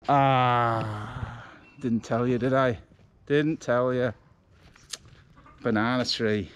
Ah, didn't tell you, did I? Didn't tell you. Banana tree.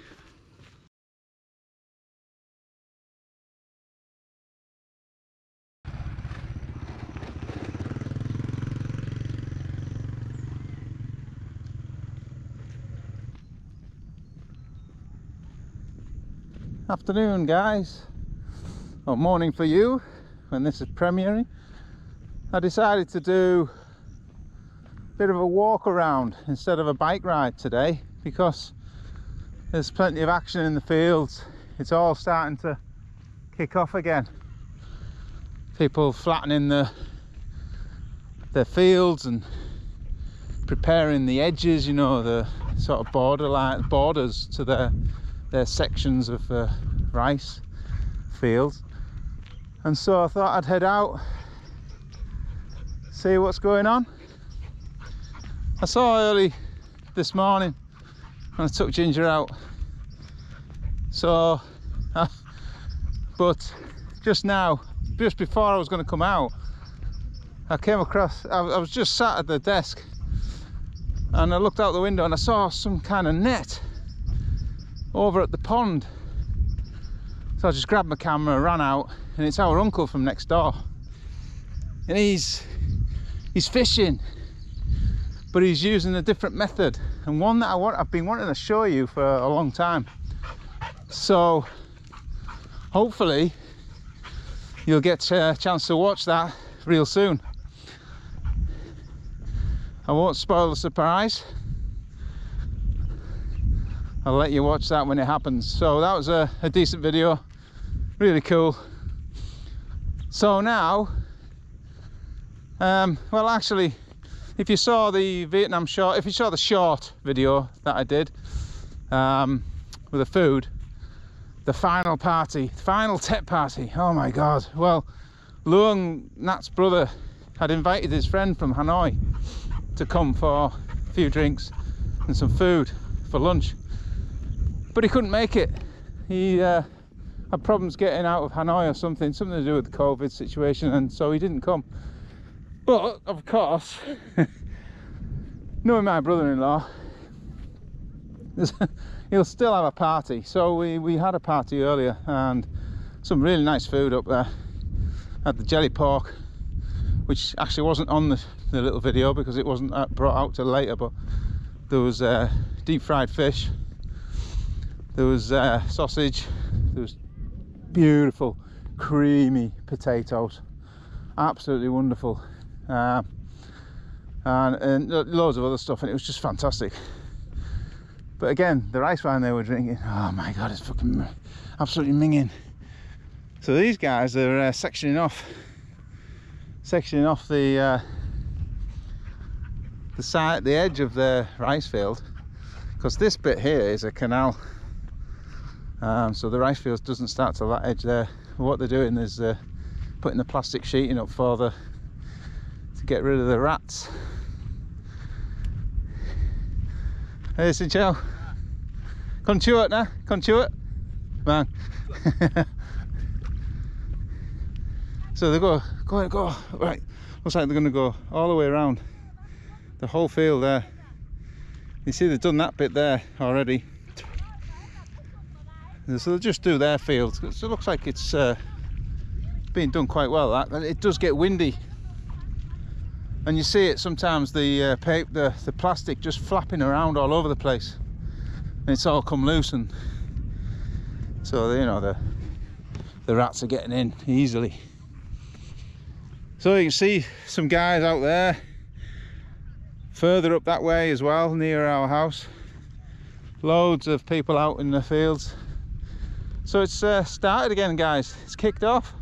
Afternoon, guys, or morning for you when this is premiering. I decided to do a bit of a walk around instead of a bike ride today because there's plenty of action in the fields. It's all starting to kick off again. People flattening their fields and preparing the edges, you know, the sort of borders to their sections of rice fields. And so I thought I'd head out, see what's going on. I saw early this morning when I took Ginger out, so but just now, just before I was going to come out, I came across, I was just sat at the desk and I looked out the window and I saw some kind of net over at the pond. So I just grabbed my camera, ran out, and it's our uncle from next door, and he's fishing, but he's using a different method, and one that I've been wanting to show you for a long time. So hopefully you'll get a chance to watch that real soon. I won't spoil the surprise. I'll let you watch that when it happens. So that was a decent video, really cool. So now, well, actually, if you saw the Vietnam short, if you saw the short video that I did with the food, the final party, final Tet party, oh my god. Well, Luong, Nat's brother, had invited his friend from Hanoi to come for a few drinks and some food for lunch, but he couldn't make it. He had problems getting out of Hanoi or something to do with the COVID situation, and so he didn't come. But of course, knowing my brother-in-law, he'll still have a party. So we had a party earlier and some really nice food up there. Had the jelly pork, which actually wasn't on the little video because it wasn't brought out till later, but there was deep fried fish, there was sausage, there was beautiful creamy potatoes, absolutely wonderful, and loads of other stuff, and it was just fantastic. But again, the rice wine they were drinking, oh my god, it's fucking absolutely minging. So these guys are sectioning off the side, the edge of the rice field, because this bit here is a canal. So the rice field doesn't start to that edge there. What they're doing is putting the plastic sheeting up to get rid of the rats. Hey, Xin Chào. Con chuột nè, con chuột. Man. So they go, right. Looks like they're going to go all the way around the whole field there. You see they've done that bit there already. So they'll just do their fields. So it looks like it's being done quite well. That it does get windy, and you see it sometimes, the plastic just flapping around all over the place, and it's all come loose, and so you know the rats are getting in easily. So you can see some guys out there further up that way as well, near our house. Loads of people out in the fields. So it's started again, guys. It's kicked off.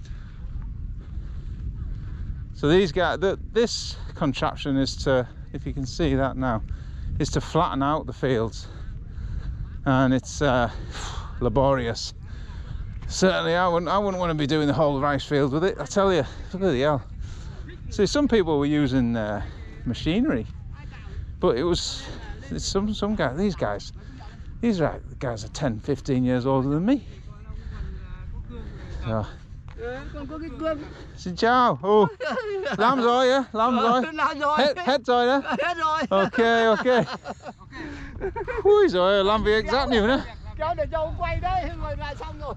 So these guys, this contraption is to, if you can see that now, is to flatten out the fields, and it's laborious. Certainly I wouldn't want to be doing the whole rice field with it, I tell you. Bloody hell. See, some people were using machinery, but it's some guys, these guys are 10-15 years older than me. So Con có cái cương. Xin chào. Làm rồi á, làm rồi. Làm rồi. Hết rồi đó. Hết rồi. Ok, ok. Ui rồi, làm việc rất nhiều nữa. Kéo để cho ông quay đấy, rồi là xong rồi.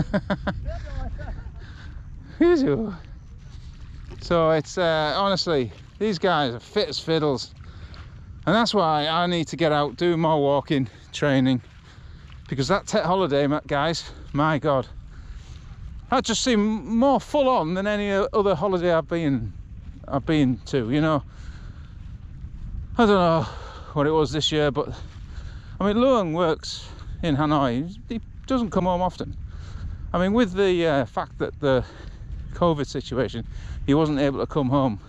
So it's honestly, these guys are fit as fiddles, and that's why I need to get out, do more walking, training, because that Tet holiday, guys, my God, that just seemed more full on than any other holiday I've been to. You know, I don't know what it was this year, but I mean, Luang works in Hanoi. He doesn't come home often. I mean, with the fact that the COVID situation, he wasn't able to come home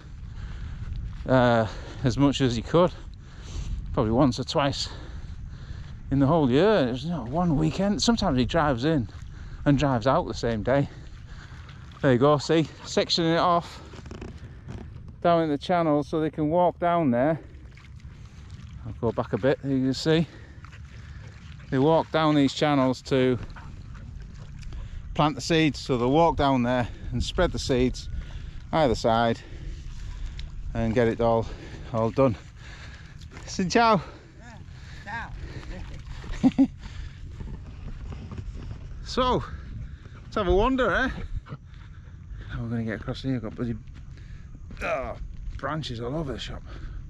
as much as he could. Probably once or twice in the whole year. It was, you know, one weekend. Sometimes he drives in and drives out the same day. There you go, see, sectioning it off down in the channel so they can walk down there. I'll go back a bit, you can see. They walk down these channels to plant the seeds, so they'll walk down there and spread the seeds either side and get it all done. Xin chào. So let's have a wander, eh? We're going to get across here. Got bloody branches all over the shop.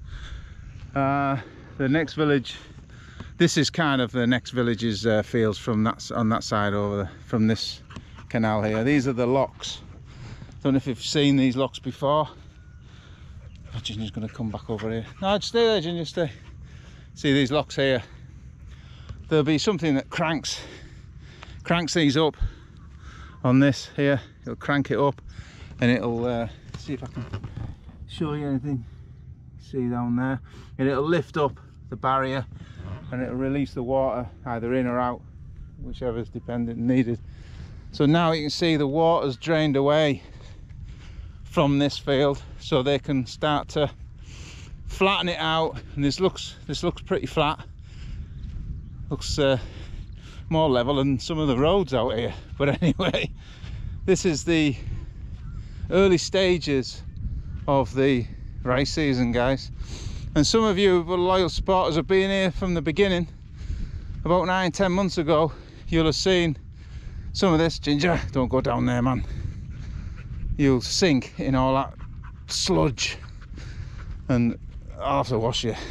The next village, this is kind of the next village's fields from on that side over from this canal here. These are the locks. Don't know if you've seen these locks before. Oh, Ginger's going to come back over here. No, just stay there, Ginger, stay. See these locks here? There'll be something that cranks these up on this here. It'll crank it up and it'll see if I can show you anything. See down there, and it'll lift up the barrier and it'll release the water either in or out, whichever's needed. So now you can see the water's drained away from this field, so they can start to flatten it out. And this looks pretty flat. Looks more level than some of the roads out here. But anyway, this is the early stages of the rice season, guys. And some of you loyal supporters have been here from the beginning. About 9-10 months ago, you'll have seen some of this. Ginger, don't go down there, man. You'll sink in all that sludge and I'll have to wash you.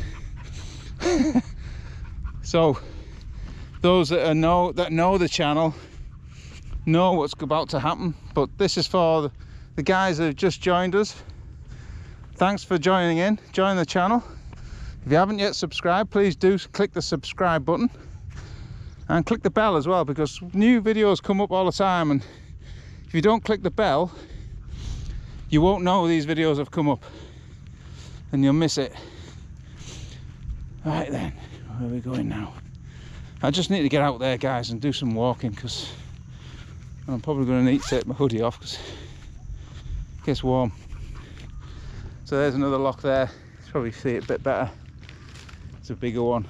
So those that know the channel know what's about to happen, but this is for the guys that have just joined us. Thanks for joining in, join the channel. If you haven't yet subscribed, please do click the subscribe button and click the bell as well, because new videos come up all the time, and if you don't click the bell you won't know these videos have come up and you'll miss it. Right then, where are we going now? I just need to get out there, guys, and do some walking, because I'm probably going to need to take my hoodie off because it gets warm. So there's another lock there. You can probably see it a bit better. It's a bigger one.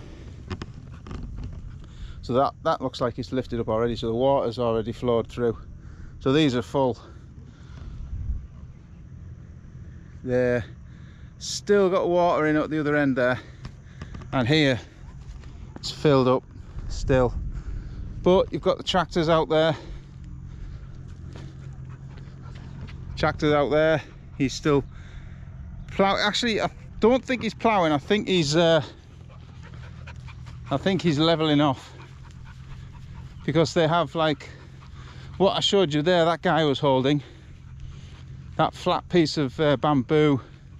So that looks like it's lifted up already, so the water's already flowed through. So these are full. They're still got water in at the other end there, and here it's filled up still. But you've got the tractors out there. Tractor's out there. He's still ploughing. Actually, I don't think he's ploughing. I think he's leveling off, because they have, like what I showed you there, that guy was holding that flat piece of bamboo.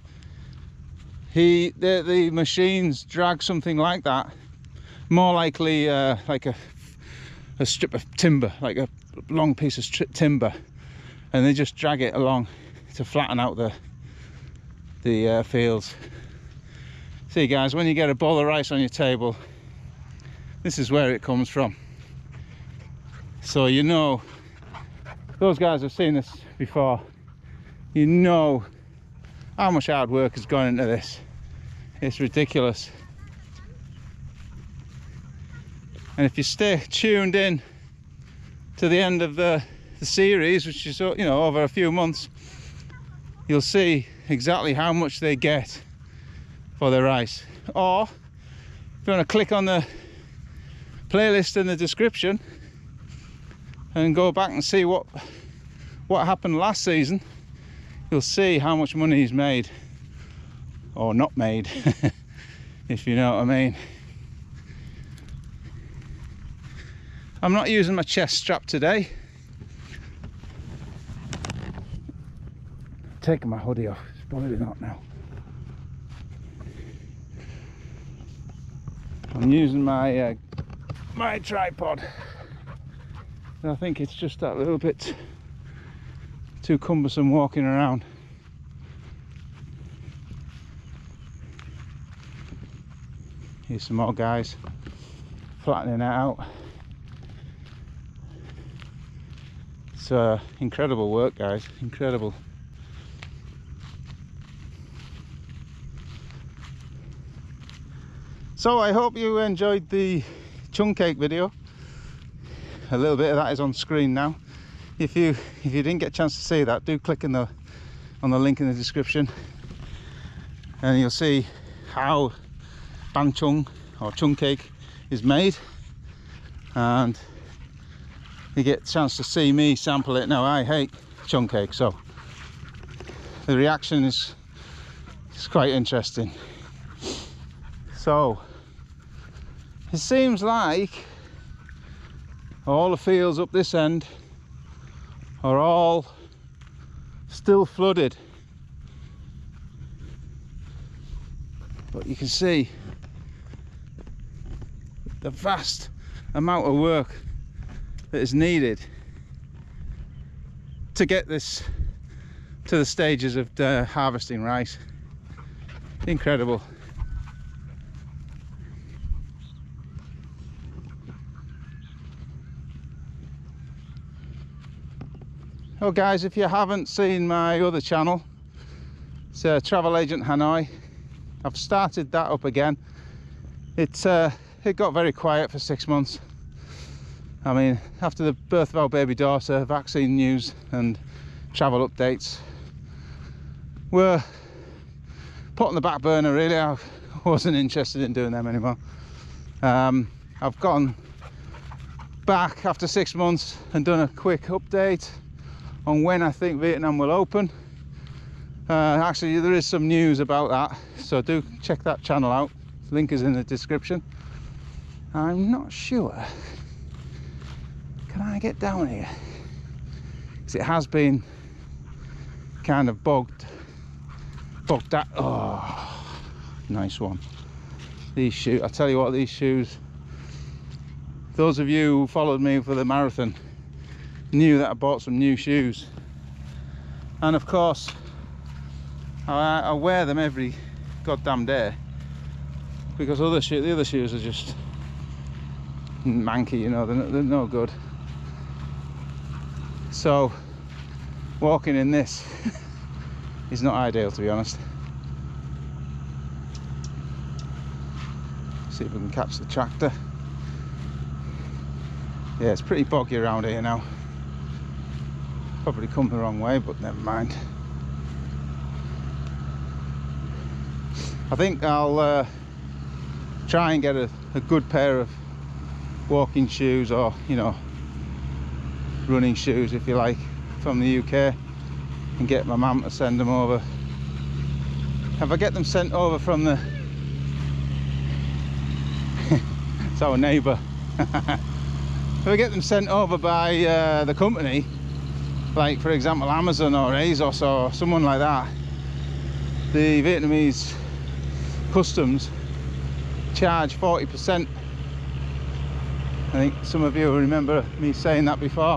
The machines drag something like that, more likely like a strip of timber, like a long piece of timber, and they just drag it along to flatten out the fields. See, guys, when you get a bowl of rice on your table, this is where it comes from. So you know, those guys have seen this before. You know how much hard work has gone into this. It's ridiculous. And if you stay tuned in to the end of the the series, which is, you know, over a few months, you'll see exactly how much they get for their rice. Or if you want to click on the playlist in the description and go back and see what happened last season, you'll see how much money he's made, or not made, if you know what I mean. I'm not using my chest strap today. Taking my hoodie off, it's probably not now. I'm using my my tripod. I think it's just that little bit too cumbersome walking around. Here's some more guys flattening it out. It's incredible work, guys, incredible. So I hope you enjoyed the chunk cake video. A little bit of that is on screen now. If you didn't get a chance to see that, do click on the link in the description, and you'll see how bang chung or chunk cake is made, and you get a chance to see me sample it. Now, I hate chunk cake, so the reaction is quite interesting. So it seems like all the fields up this end are all still flooded, but you can see the vast amount of work that is needed to get this to the stages of harvesting rice. Incredible. Oh guys, if you haven't seen my other channel, it's Travel Agent Hanoi. I've started that up again. It got very quiet for 6 months. I mean, after the birth of our baby daughter, vaccine news and travel updates were put on the back burner, really. I wasn't interested in doing them anymore. I've gone back after 6 months and done a quick update on when I think Vietnam will open. Actually, there is some news about that, so do check that channel out. Link is in the description. I'm not sure. Can I get down here? Because it has been kind of bogged out. Oh, nice one. These shoes, I tell you what, these shoes, those of you who followed me for the marathon knew that I bought some new shoes, and of course I wear them every goddamn day, because the other shoes are just manky, you know, they're no good. So walking in this is not ideal, to be honest. See if we can catch the tractor. Yeah, it's pretty boggy around here now. Probably come the wrong way, but never mind. I think I'll try and get a good pair of walking shoes, or, you know, running shoes if you like, from the UK, and get my mum to send them over. If I get them sent over from the it's our neighbour. If I get them sent over by the company, like for example Amazon or ASOS or someone like that, the Vietnamese customs charge 40%. I think some of you remember me saying that before.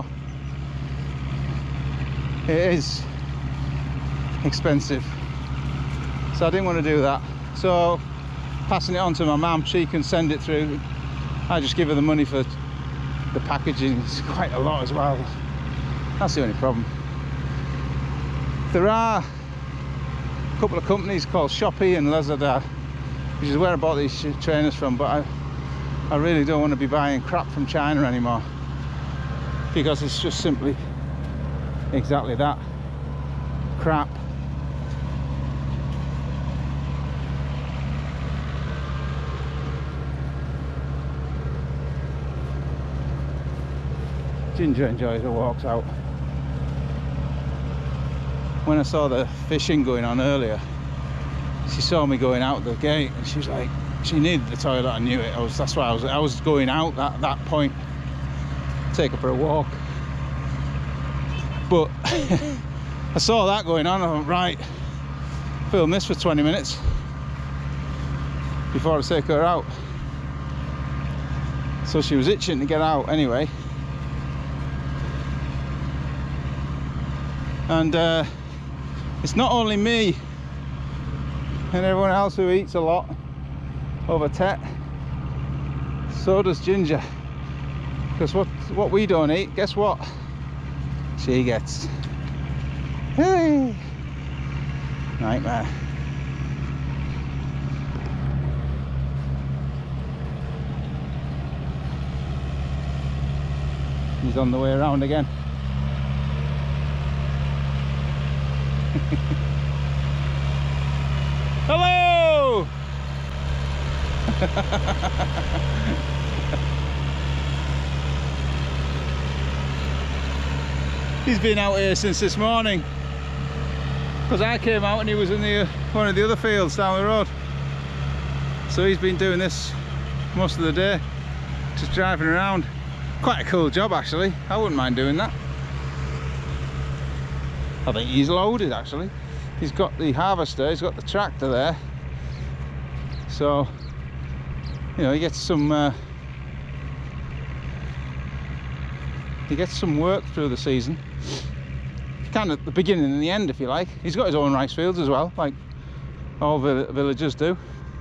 It is expensive, so I didn't want to do that. So passing it on to my mum, she can send it through. I just give her the money for the packaging. It's quite a lot as well. That's the only problem. There are a couple of companies called Shopee and Lazada, which is where I bought these trainers from, but I really don't want to be buying crap from China anymore, because it's just simply exactly that crap. Ginger enjoys her walks out. When I saw the fishing going on earlier, she saw me going out the gate and she was like, she needed the toilet. I knew it. That's why I was going out at that point, take her for a walk. But I saw that going on. I went, right, film this for 20 minutes before I take her out. So she was itching to get out anyway. And it's not only me and everyone else who eats a lot over Tet, so does Ginger, because what we don't eat, guess what she gets? Hey, nightmare. He's on the way around again. Hello! He's been out here since this morning, because I came out and he was in one of the other fields down the road. So he's been doing this most of the day, just driving around. Quite a cool job actually. I wouldn't mind doing that. I think he's loaded actually. He's got the harvester, he's got the tractor there. So, you know, he gets some work through the season. Kind of the beginning and the end, if you like. He's got his own rice fields as well, like all villagers do.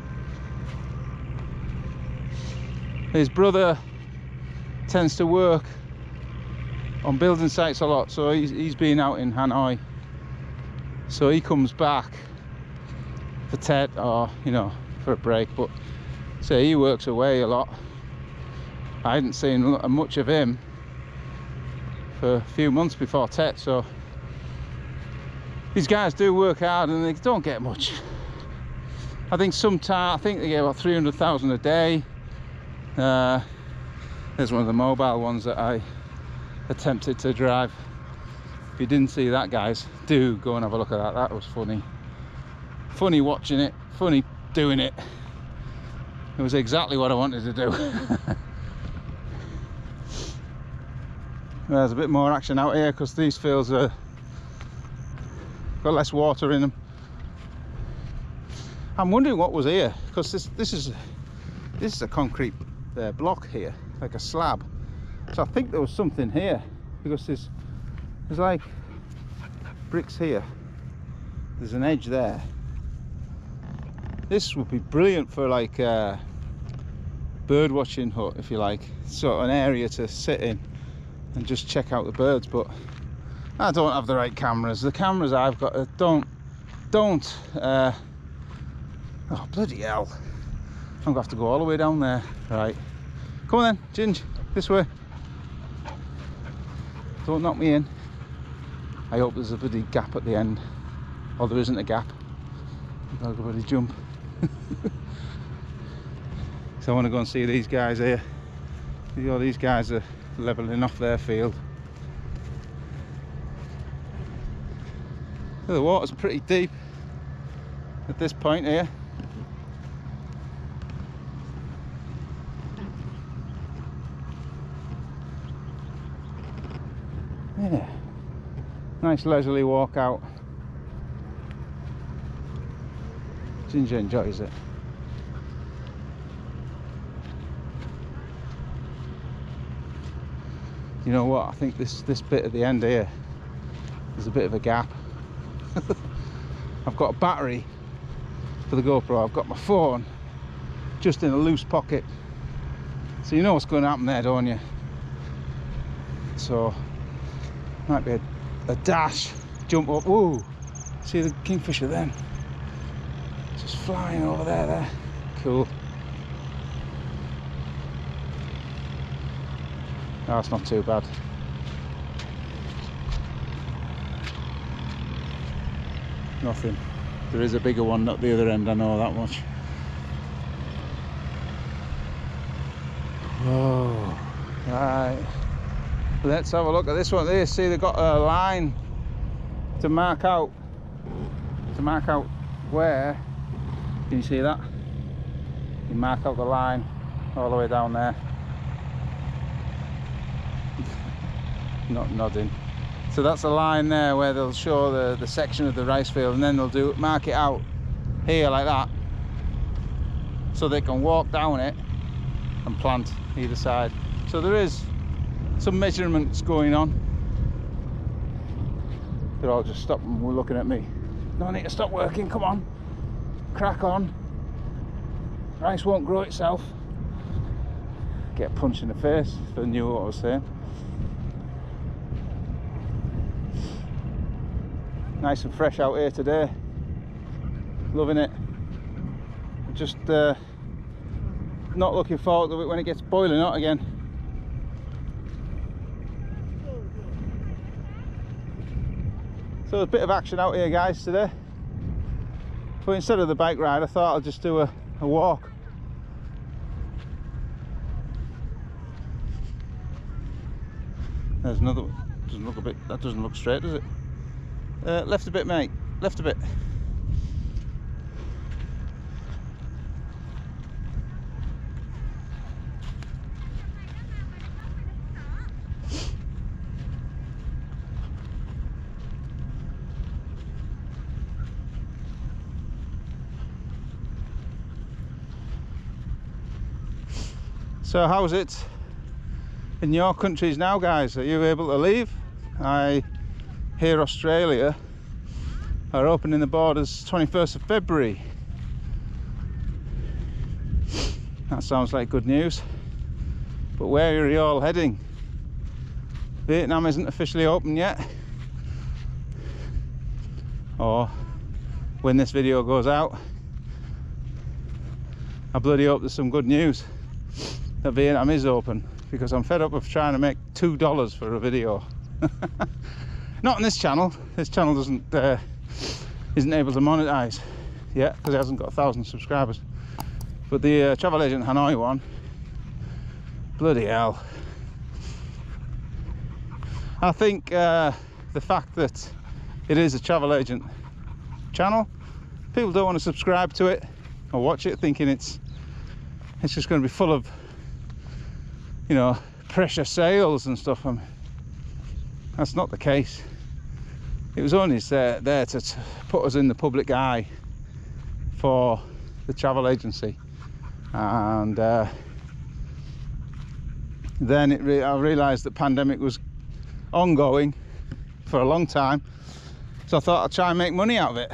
His brother tends to work on building sites a lot, so he's been out in Hanoi, so he comes back for Tet or, you know, for a break. But say he works away a lot. I hadn't seen much of him for a few months before Tet, so these guys do work hard and they don't get much. I think I think they get about 300,000 a day. There's one of the mobile ones that I attempted to drive. If you didn't see that, guys, do go and have a look at that. That was funny. Funny watching it, funny doing it. It was exactly what I wanted to do. There's a bit more action out here because these fields are got less water in them. I'm wondering what was here, because this is a concrete block here, like a slab. So I think there was something here, because there's like bricks here. There's an edge there. This would be brilliant for like a bird watching hut, if you like. So an area to sit in and just check out the birds. But I don't have the right cameras. The cameras I've got don't oh bloody hell, I'm gonna have to go all the way down there. Right, come on then, Ginge, this way. Don't knock me in. I hope there's a bloody gap at the end. Or there isn't a gap. I'll go bloody jump. So I want to go and see these guys here. You know, these guys are levelling off their field. The water's pretty deep at this point here. Yeah, nice leisurely walk out. Ginger enjoys it. You know what? I think this bit at the end here, there's a bit of a gap. I've got a battery for the GoPro. I've got my phone just in a loose pocket. So you know what's going to happen there, don't you? So might be a dash, jump up. Whoa! See the kingfisher then? Just flying over there. Cool. No, it's not too bad. nothing. There is a bigger one at the other end, I know that much. Whoa, right. Let's have a look at this one. There, see, they've got a line to mark out where. Can you see that? You mark out the line all the way down there. Not nodding. So that's a line there where they'll show the section of the rice field, and then they'll mark it out here like that, so they can walk down it and plant either side. So there is some measurements going on. They're all just stopping and we're looking at me. No need to stop working, come on. Crack on. Rice won't grow itself. Get punched in the face if they knew what I was saying. Nice and fresh out here today. Loving it. Just not looking forward to it when it gets boiling hot again. So there's a bit of action out here, guys, today. But instead of the bike ride, I thought I'll just do a walk. There's another one. Doesn't look a bit. That doesn't look straight, does it? Left a bit, mate. Left a bit. So how's it in your countries now, guys? Are you able to leave? I hear Australia are opening the borders 21st of February. That sounds like good news. But where are you all heading? Vietnam isn't officially open yet. Or when this video goes out, I bloody hope there's some good news that Vietnam is open, because I'm fed up of trying to make $2 for a video. Not on this channel. This channel isn't able to monetize yet because it hasn't got 1,000 subscribers. But the travel agent Hanoi one, bloody hell. I think the fact that it is a travel agent channel, people don't want to subscribe to it or watch it, thinking it's just going to be full of, you know, pressure sales and stuff. That's not the case. It was only there to put us in the public eye for the travel agency, and then I realised that pandemic was ongoing for a long time, so I thought I'd try and make money out of it.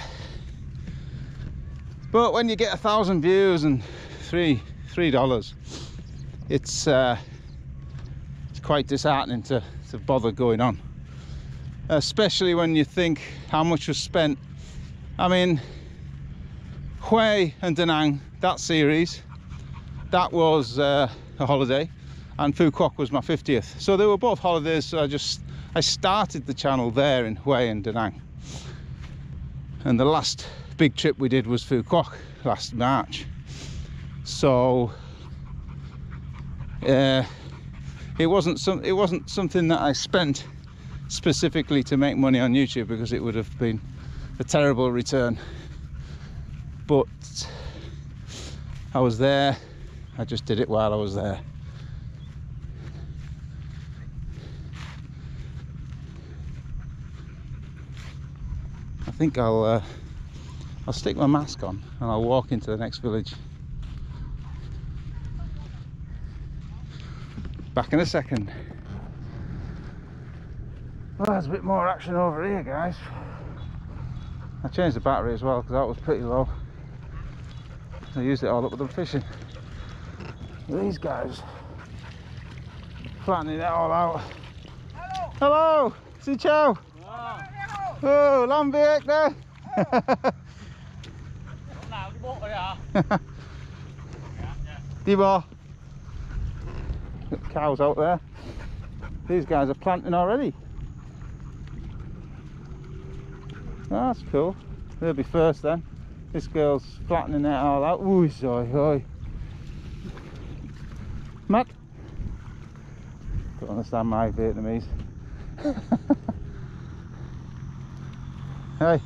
But when you get 1,000 views and $3, it's quite disheartening to bother going on, especially when you think how much was spent. I mean, Hue and Da Nang, that series, that was a holiday, and Phu Quoc was my 50th, so they were both holidays. So I started the channel there in Hue and Da Nang, and the last big trip we did was Phu Quoc last March. So it wasn't something that I spent specifically to make money on YouTube, because it would have been a terrible return. But I was there, I just did it while I was there. I think I'll stick my mask on and I'll walk into the next village. Back in a second. Well, there's a bit more action over here, guys. I changed the battery as well because that was pretty low. I used it all up with them fishing. These guys flattening it all out. Hello! Hello! Xin chào! Oh, làm việc đây! Đi bò. Got cows out there. These guys are planting already. Oh, that's cool. They'll be first then. This girl's flattening it all out. Ooh, oi, oi. Matt? Don't understand my Vietnamese. Hey.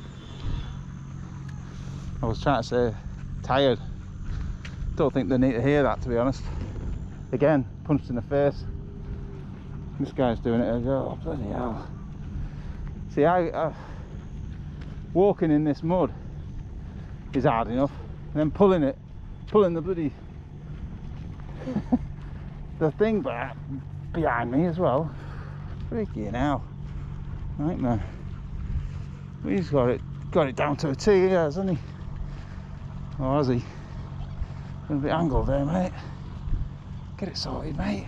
I was trying to say tired. Don't think they need to hear that, to be honest. Again, punched in the face. This guy's doing it. I go, oh, bloody hell. See, walking in this mud is hard enough, and then pulling the bloody the thing back behind me as well. Freaky now, nightmare. He's got it down to a T here, hasn't he? Or has he? A little bit angled there, mate. Get it sorted, mate.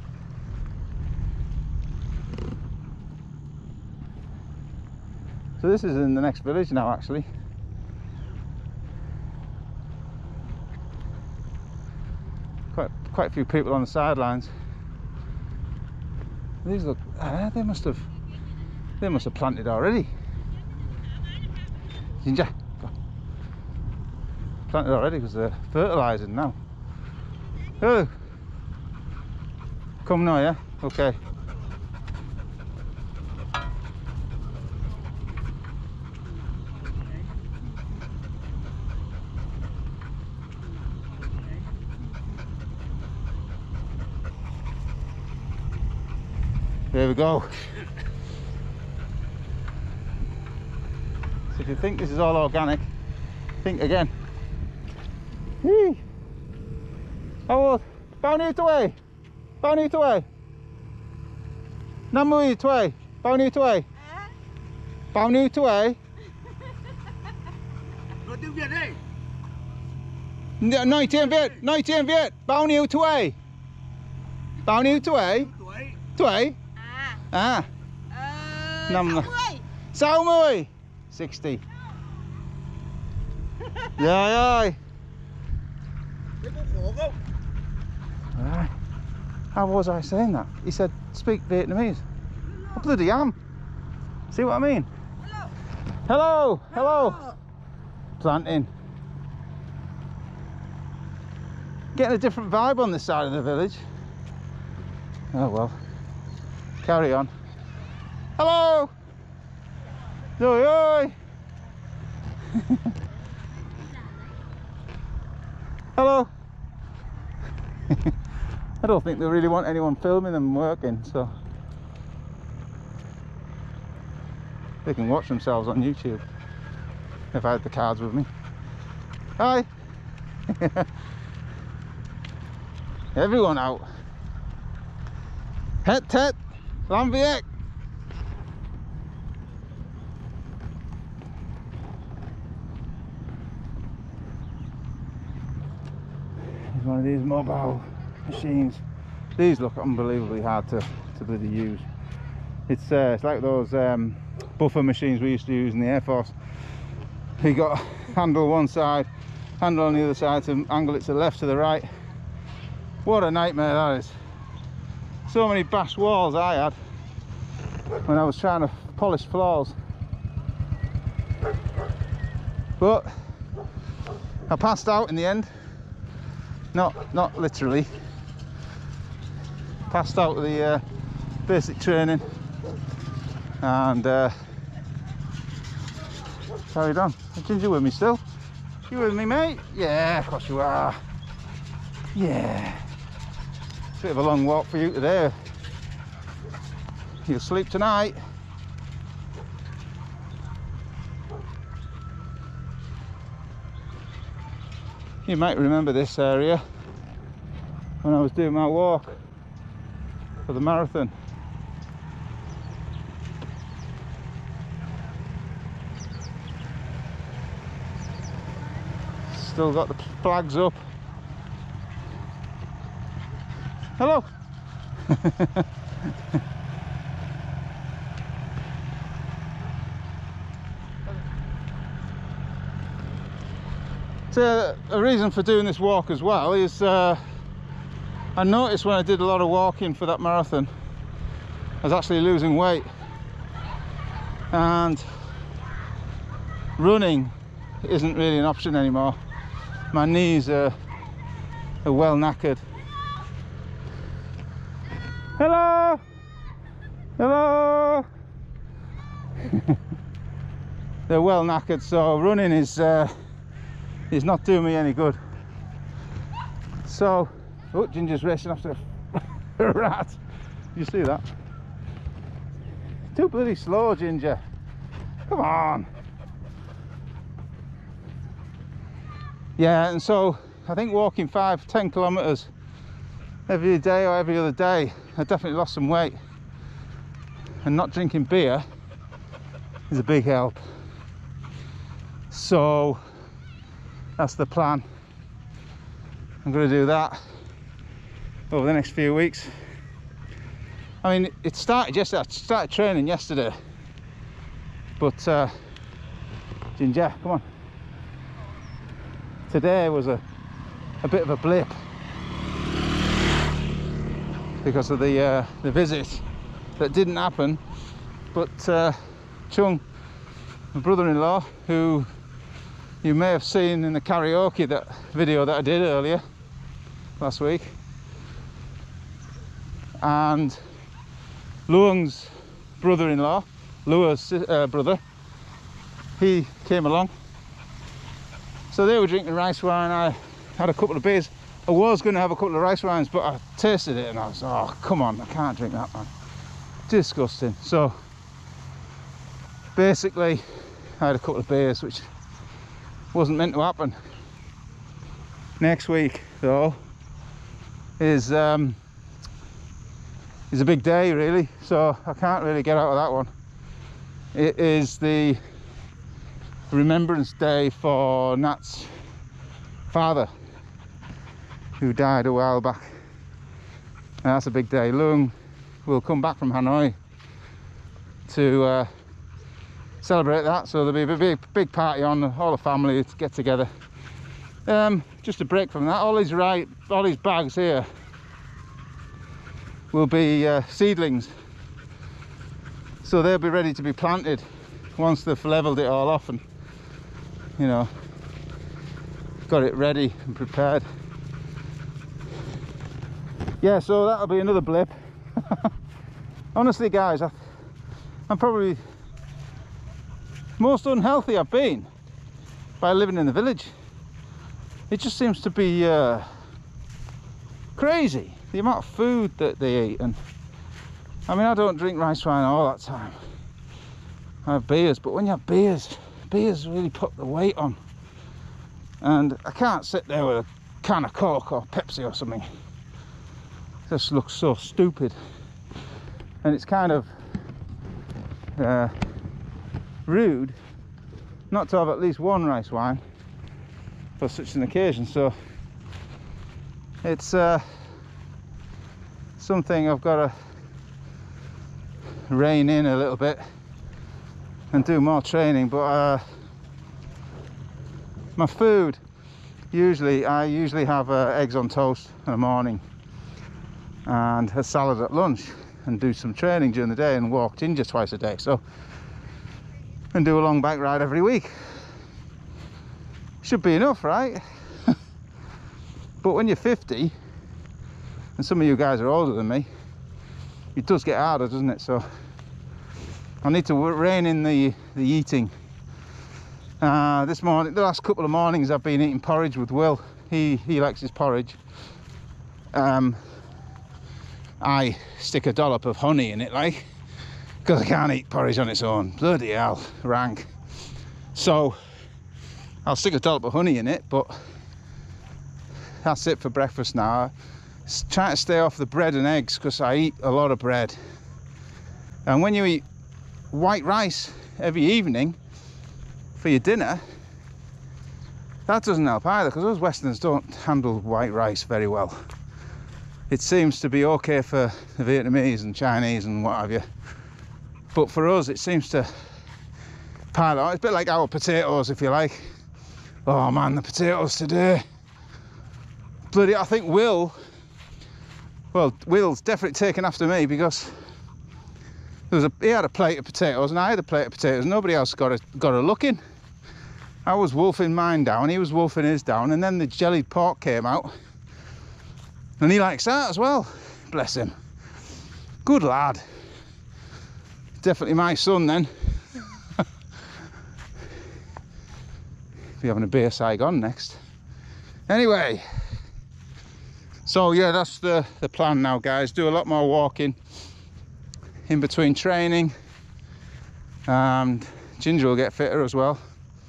So this is in the next village now, actually. Quite a few people on the sidelines. These look, they must have planted already. Ginger, go. Planted already because they're fertilising now. Oh, come now, yeah? Okay. There we go. So if you think this is all organic, think again. Whee! How bao nhiêu tuổi? Bao nhiêu tuổi? 50 tuổi. Bao nhiêu tuổi? Bao nhiêu tuổi? Nói tiếng Việt đi. Nói tiếng Việt. Bao nhiêu tuổi? Bao nhiêu tuổi? Tuổi? À. 60. 60. 60. Trời ơi. Right. How was I saying that? He said, speak Vietnamese. I bloody am. See what I mean? Hello. Hello. Planting. Getting a different vibe on this side of the village. Oh well. Carry on. Hello. Oi, oi. Hello. I don't think they really want anyone filming them working, so they can watch themselves on YouTube if I had the cards with me. Hi. Everyone out. Het, làm việc. Here's one of these mobile machines. These look unbelievably hard to bloody use. It's like those buffer machines we used to use in the Air Force. You got handle one side, handle on the other side to angle it to the left, to the right. What a nightmare that is. So many bashed walls I had when I was trying to polish floors. But I passed out in the end. Not literally. Passed out with the basic training and carried on. Ginger with me still? You with me, mate? Yeah, of course you are. Yeah. Bit of a long walk for you today. You'll sleep tonight. You might remember this area when I was doing my walk for the marathon. Still got the flags up. Hello. So a reason for doing this walk as well is I noticed when I did a lot of walking for that marathon I was actually losing weight, and running isn't really an option anymore. My knees are well knackered. Hello! Hello! They're well knackered, so running is not doing me any good. So, oh, Ginger's racing after a rat. You see that? Too bloody slow, Ginger. Come on. Yeah, and so I think walking 5-10 kilometers every day or every other day, I definitely lost some weight. And not drinking beer is a big help. So that's the plan. I'm going to do that over the next few weeks. I mean, it started yesterday. I started training yesterday, but Ginger, come on. Today was a bit of a blip because of the visit that didn't happen. But Chung, my brother-in-law, who you may have seen in the karaoke video that I did earlier last week, and Luang's brother-in-law, Lua's brother, he came along. So they were drinking rice wine. I had a couple of beers. I was going to have a couple of rice wines, but I tasted it and I was, oh, come on, I can't drink that, man. Disgusting. So basically I had a couple of beers, which wasn't meant to happen. Next week though is a big day, really, so I can't really get out of that one. It is the Remembrance Day for Nat's father, who died a while back, and that's a big day. Luang will come back from Hanoi to celebrate that, so there'll be a big party on, all the family to get together. Just a break from that. All these bags here will be seedlings, so they'll be ready to be planted once they've leveled it all off and, you know, got it ready and prepared. Yeah, so that'll be another blip. Honestly guys, I'm probably most unhealthy I've been by living in the village. It just seems to be crazy, the amount of food that they eat. And I mean, I don't drink rice wine all that time. I have beers, but when you have beers really put the weight on. And I can't sit there with a can of Coke or Pepsi or something. It just looks so stupid. And it's kind of rude not to have at least one rice wine for such an occasion. So it's something I've got to rein in a little bit and do more training. But my food, I usually have eggs on toast in the morning and a salad at lunch, and do some training during the day and walk Ginger twice a day, so, and do a long bike ride every week. Should be enough, right? But when you're 50, and some of you guys are older than me, it does get harder, doesn't it? So I need to rein in the eating. This morning, the last couple of mornings, I've been eating porridge with Will. He likes his porridge. I stick a dollop of honey in it, like, because I can't eat porridge on its own. Bloody hell, rank. So I'll stick a dollop of honey in it, but that's it for breakfast now. Trying to stay off the bread and eggs because I eat a lot of bread. And when you eat white rice every evening for your dinner, that doesn't help either, because those Westerners don't handle white rice very well. It seems to be okay for the Vietnamese and Chinese and what have you, but for us it seems to pile on. It's a bit like our potatoes, if you like. Oh man, the potatoes today. Bloody, I think Will's definitely taken after me, because he had a plate of potatoes and I had a plate of potatoes. Nobody else got a look in. I was wolfing mine down, he was wolfing his down, and then the jellied pork came out. And he likes that as well, bless him. Good lad. Definitely my son then. Be having a beer Saigon next. Anyway, so yeah, that's the plan now, guys. Do a lot more walking in between training, and Ginger will get fitter as well.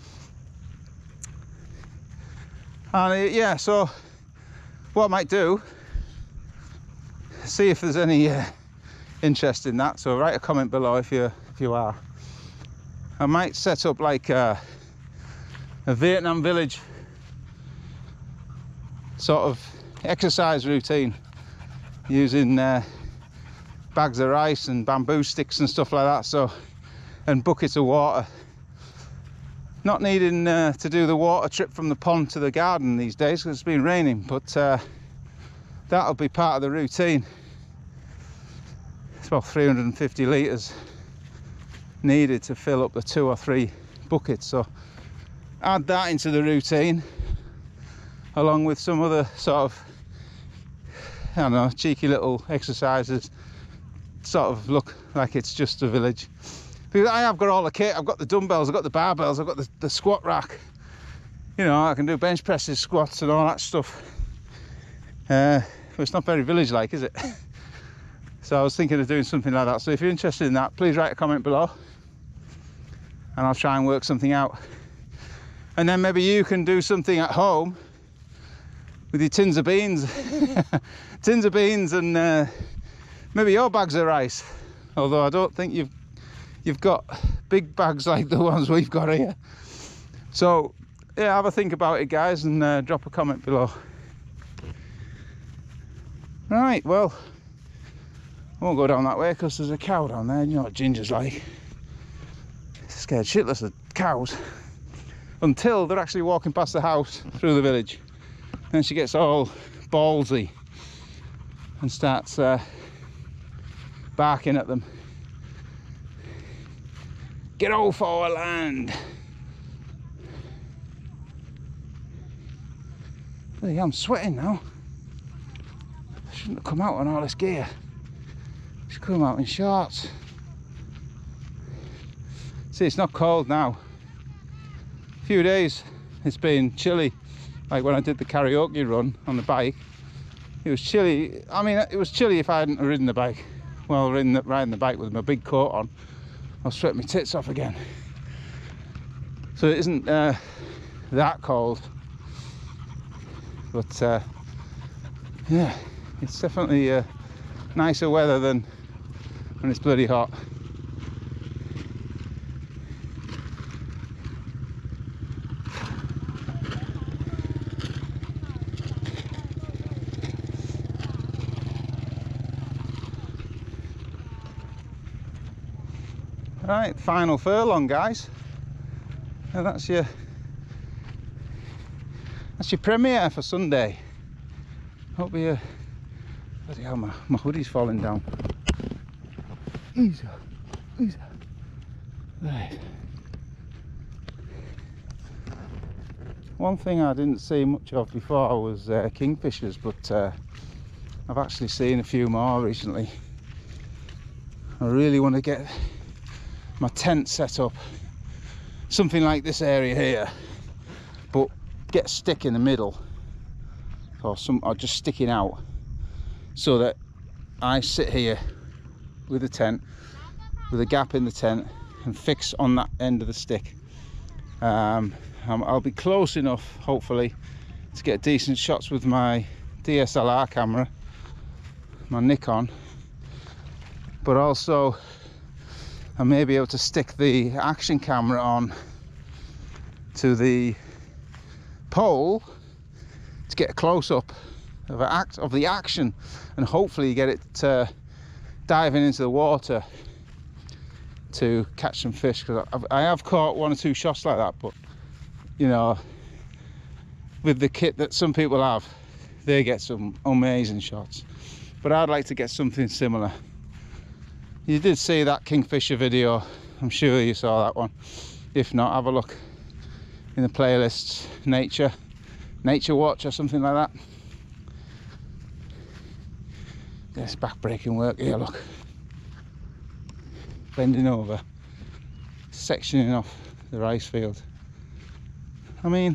And yeah, so what I might do, see if there's any interest in that. So write a comment below if you are. I might set up like a Vietnamese Village sort of exercise routine using bags of rice and bamboo sticks and stuff like that, so, and buckets of water. Not needing to do the water trip from the pond to the garden these days because it's been raining, but that'll be part of the routine. It's about 350 litres needed to fill up the 2 or 3 buckets, so add that into the routine along with some other sort of, I don't know, cheeky little exercises, sort of look like it's just a village. Because I have got all the kit, I've got the dumbbells, I've got the barbells, I've got the squat rack, you know, I can do bench presses, squats and all that stuff. But it's not very village like, is it? So I was thinking of doing something like that. So if you're interested in that, please write a comment below and I'll try and work something out. And then maybe you can do something at home with your tins of beans, tins of beans, and maybe your bags of rice. Although I don't think you've got big bags like the ones we've got here. So yeah, have a think about it, guys, and drop a comment below. Right, well, I won't go down that way because there's a cow down there. You know what Ginger's like, scared shitless of cows until they're actually walking past the house through the village. Then she gets all ballsy and starts barking at them. Get off our land. Bloody, I'm sweating now. I shouldn't have come out on all this gear. Just come out in shorts. See, it's not cold now. A few days it's been chilly. Like when I did the karaoke run on the bike, it was chilly. I mean, it was chilly if I hadn't ridden the bike. Well, riding the bike with my big coat on, I'll sweat my tits off again. So it isn't that cold, but yeah, it's definitely nicer weather than when it's bloody hot. Right, final furlong, guys. And that's your premiere for Sunday. Hope you. Bloody hell, my hoodie's falling down. Easy. Right. One thing I didn't see much of before was kingfishers, but I've actually seen a few more recently. I really want to get my tent set up something like this area here, but get a stick in the middle or just sticking out, so that I sit here with a tent with a gap in the tent and fix on that end of the stick. I'll be close enough, hopefully, to get decent shots with my DSLR camera, my Nikon, but also I may be able to stick the action camera on to the pole to get a close-up of the action, and hopefully get it diving into the water to catch some fish, because I have caught 1 or 2 shots like that, but you know, with the kit that some people have, they get some amazing shots. But I'd like to get something similar. You did see that kingfisher video, I'm sure you saw that one. If not, have a look in the playlists, nature watch or something like that. There's back-breaking work here, look. Bending over, sectioning off the rice field. I mean,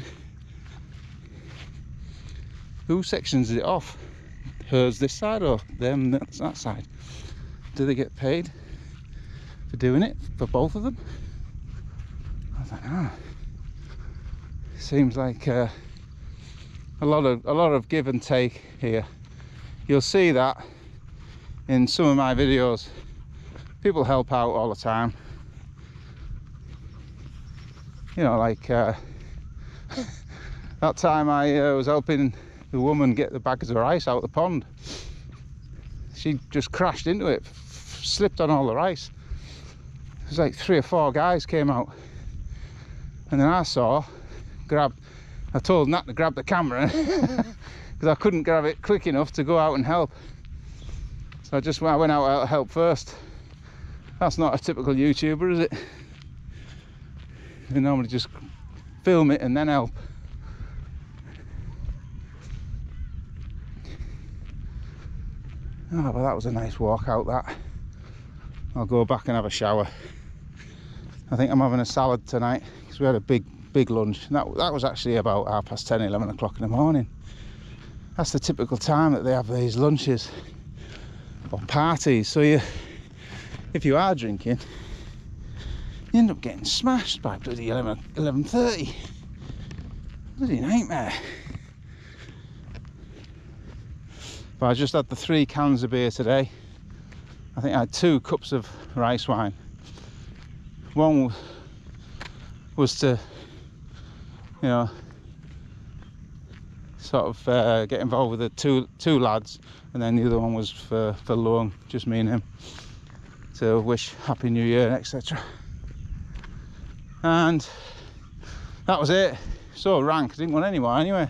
who sections it off? Hers this side or them that side? Do they get paid for doing it for both of them? I don't know. Seems like a lot of give and take here. You'll see that in some of my videos. People help out all the time. You know, like that time I was helping the woman get the bags of rice out of the pond. She just crashed into it, slipped on all the rice. It was like 3 or 4 guys came out, and then I told Nat to grab the camera because I couldn't grab it quick enough to go out and help. So I went out to help first. That's not a typical YouTuber, is it? They normally just film it and then help. Oh, but that was a nice walk out, that. I'll go back and have a shower. I think I'm having a salad tonight because we had a big lunch. And that was actually about 10:30, 11 o'clock in the morning. That's the typical time that they have these lunches or parties. So if you are drinking, you end up getting smashed by bloody 11:30. Bloody nightmare. But I just had the 3 cans of beer today. I think I had 2 cups of rice wine. One was to, you know, sort of get involved with the two lads, and then the other one was for Long, just me and him, to wish Happy New Year, etc. And that was it. So rank, I didn't want any more anyway.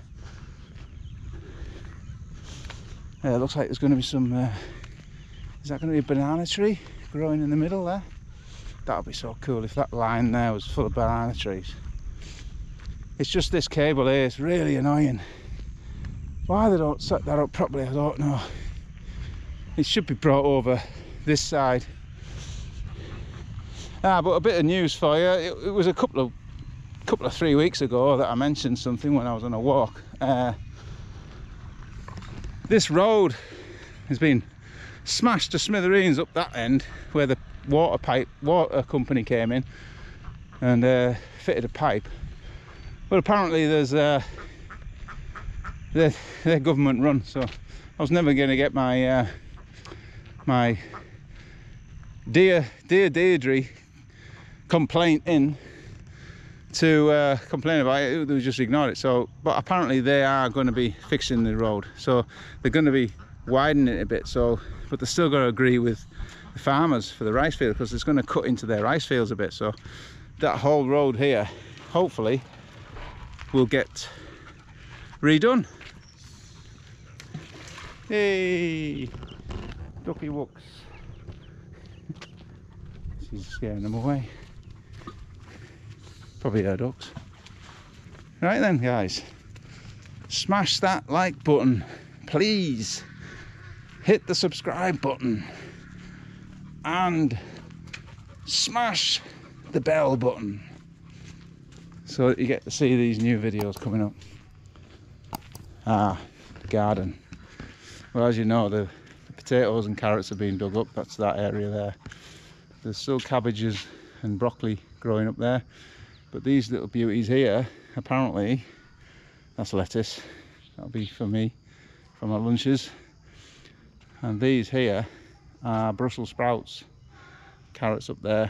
Yeah, it looks like there's going to be some is that going to be a banana tree growing in the middle there? That would be so cool if that line there was full of banana trees. It's just this cable here, it's really annoying. Why they don't set that up properly, I don't know. It should be brought over this side. But a bit of news for you. It was a couple of 3 weeks ago that I mentioned something when I was on a walk. This road has been smashed to smithereens up that end where the water company came in and fitted a pipe. But apparently there's they're government run, so I was never going to get my my dear Deirdre complaint in to complain about it. They just ignored it. So, but apparently they are going to be fixing the road, so they're going to be widening it a bit. So, but they're still going to agree with the farmers for the rice field because it's going to cut into their rice fields a bit. So that whole road here, hopefully, will get redone. Hey, ducky wooks. She's scaring them away. Probably her ducks. Right then, guys, smash that like button, please. Hit the subscribe button and smash the bell button so that you get to see these new videos coming up. The garden. Well, as you know, the potatoes and carrots are being dug up. That's that area there. There's still cabbages and broccoli growing up there. But these little beauties here, apparently, that's lettuce. That'll be for me, for my lunches. And these here are Brussels sprouts. Carrots up there.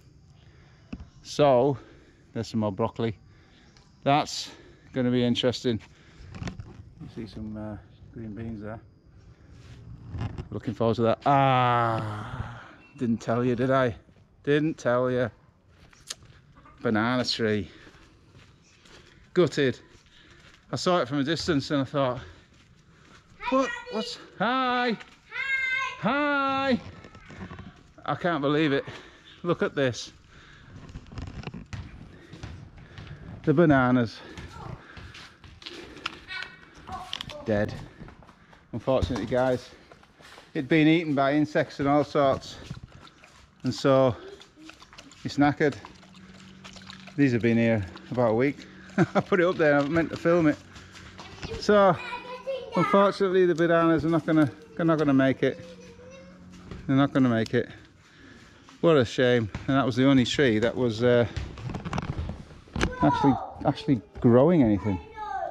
So, there's some more broccoli. That's going to be interesting. You see some green beans there. Looking forward to that. Didn't tell you, did I? Didn't tell you. Banana tree. Gutted. I saw it from a distance and I thought, what? What's? Hi! Hi! I can't believe it. Look at this. the bananas. Dead. Unfortunately, guys, it'd been eaten by insects and all sorts, and so it's knackered. These have been here about a week. I put it up there, I meant to film it. So unfortunately the bananas are not gonna make it. They're not gonna make it. What a shame. And that was the only tree that was actually growing anything.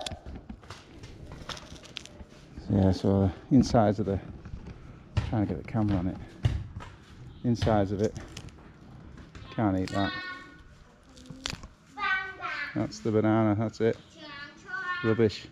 Yeah, so the insides of the, trying to get the camera on it, insides of it, can't eat that. That's the banana, that's it. Rubbish.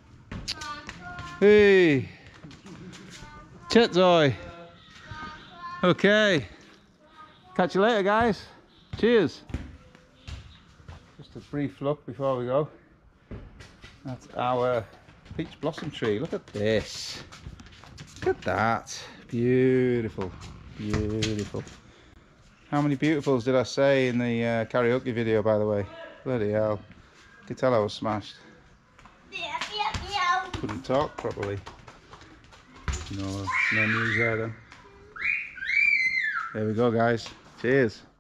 Hey! Chetzoy! Okay. Catch you later, guys. Cheers. Just a brief look before we go. That's our peach blossom tree. Look at this. Look at that. Beautiful. Beautiful. How many beautifuls did I say in the karaoke video, by the way? Bloody hell. You could tell I was smashed. Couldn't talk properly. No news there then. There we go, guys. Cheers.